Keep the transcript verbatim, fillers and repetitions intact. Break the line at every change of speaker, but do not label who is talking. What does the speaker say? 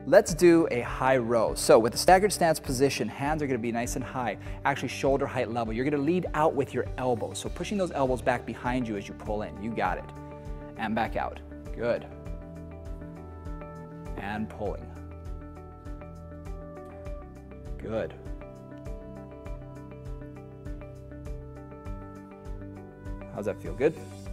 Let's do a high row. So with the staggered stance position, hands are gonna be nice and high, actually shoulder height level. You're gonna lead out with your elbows. So pushing those elbows back behind you as you pull in. You got it. And back out. Good. And pulling. Good. How's that feel? Good?